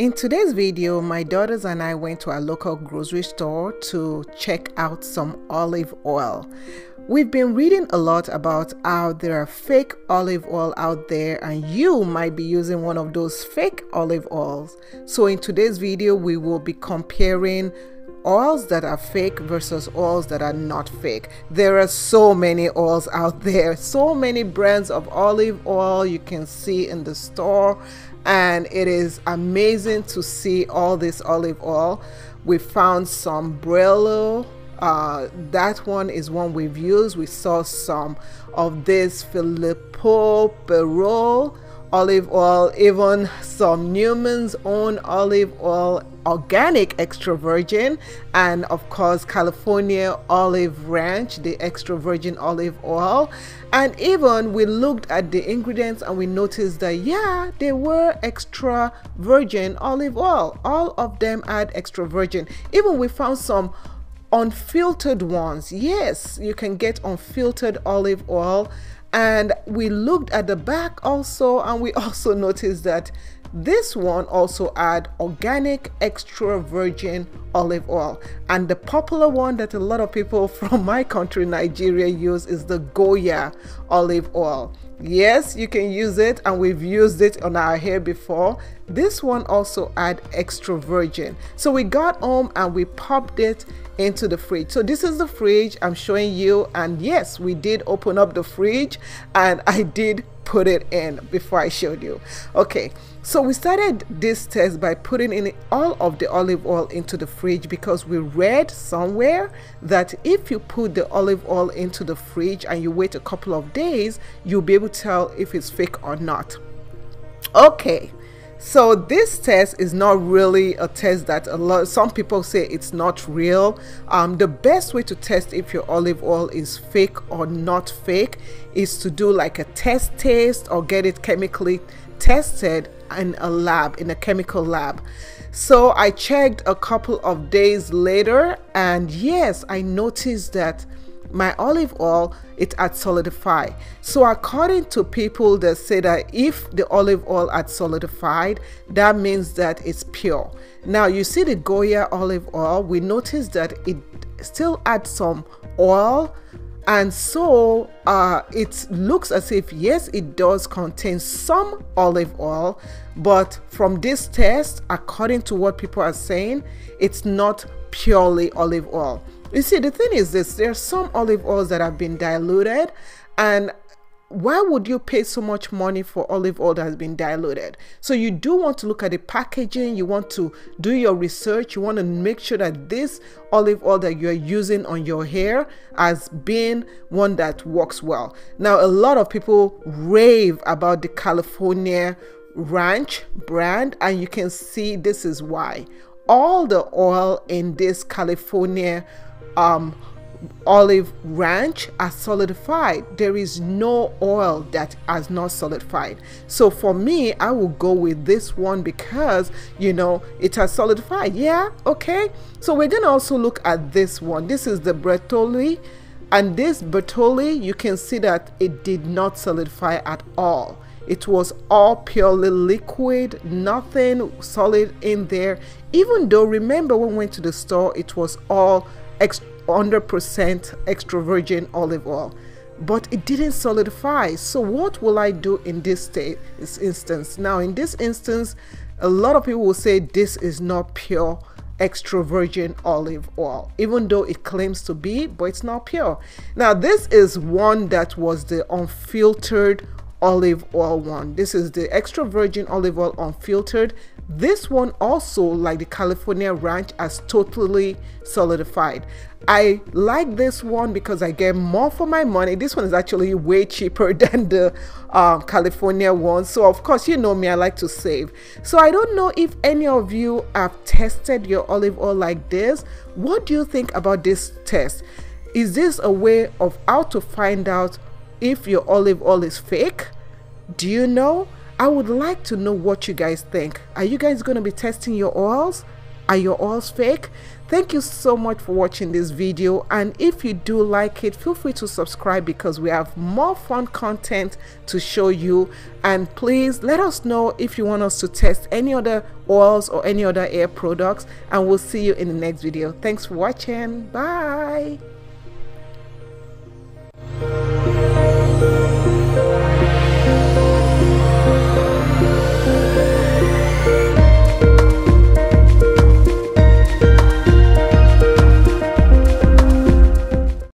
In today's video, my daughters and I went to our local grocery store to check out some olive oil. We've been reading a lot about how there are fake olive oil out there, and you might be using one of those fake olive oils. So in today's video, we will be comparing oils that are fake versus oils that are not fake. There are so many oils out there, so many brands of olive oil you can see in the store, and it is amazing to see all this olive oil. We found some Brello. That one is one we've used. We saw some of this Filippo Perol olive oil, even some Newman's Own olive oil, organic extra virgin, and of course California Olive Ranch, the extra virgin olive oil. And even we looked at the ingredients and we noticed that yeah, they were extra virgin olive oil. All of them had extra virgin. Even we found some unfiltered ones. Yes, you can get unfiltered olive oil. And we looked at the back also, and we also noticed that this one also had organic extra virgin olive oil. And the popular one that a lot of people from my country, Nigeria, use is the Goya olive oil. Yes, you can use it, and we've used it on our hair before. This one also had extra virgin. So we got home and we popped it into the fridge. So this is the fridge I'm showing you, and yes, we did open up the fridge and I did put it in before I showed you. Okay, so we started this test by putting in all of the olive oil into the fridge because we read somewhere that if you put the olive oil into the fridge and you wait a couple of days, you'll be able to tell if it's fake or not. Okay, so this test is not really a test that some people say it's not real. The best way to test if your olive oil is fake or not fake is to do like a test taste or get it chemically tested in a lab, in a chemical lab. So I checked a couple of days later, and yes, I noticed that my olive oil, it had solidified. So according to people that say that if the olive oil had solidified, that means that it's pure. Now you see the Goya olive oil, we noticed that it still had some oil, and so it looks as if yes, it does contain some olive oil, but from this test, according to what people are saying, it's not purely olive oil. You see, the thing is this, there are some olive oils that have been diluted, and why would you pay so much money for olive oil that has been diluted? So you do want to look at the packaging, you want to do your research, you want to make sure that this olive oil that you're using on your hair has been one that works well. Now, a lot of people rave about the California Ranch brand, and you can see this is why. All the oil in this California Olive Ranch are solidified. There is no oil that has not solidified. So for me, I will go with this one because you know it has solidified. Yeah, okay. So we're gonna also look at this one. This is the Bertolli, and this Bertolli, you can see that it did not solidify at all. It was all purely liquid, nothing solid in there. Even though, remember when we went to the store, it was all 100% extra virgin olive oil, but it didn't solidify. So what will I do in this instance? Now in this instance, a lot of people will say this is not pure extra virgin olive oil, even though it claims to be, but it's not pure. Now this is one that was the unfiltered olive oil one. This is the extra virgin olive oil unfiltered. This one also, like the California Ranch, has totally solidified. I like this one because I get more for my money. This one is actually way cheaper than the California one. So of course, you know me, I like to save. So I don't know if any of you have tested your olive oil like this. What do you think about this test? Is this a way of how to find out if your olive oil is fake? Do you know? I would like to know what you guys think. Are you guys going to be testing your oils? Are your oils fake? Thank you so much for watching this video, and if you do like it, feel free to subscribe because we have more fun content to show you. And please let us know if you want us to test any other oils or any other hair products, and we'll see you in the next video. Thanks for watching. Bye.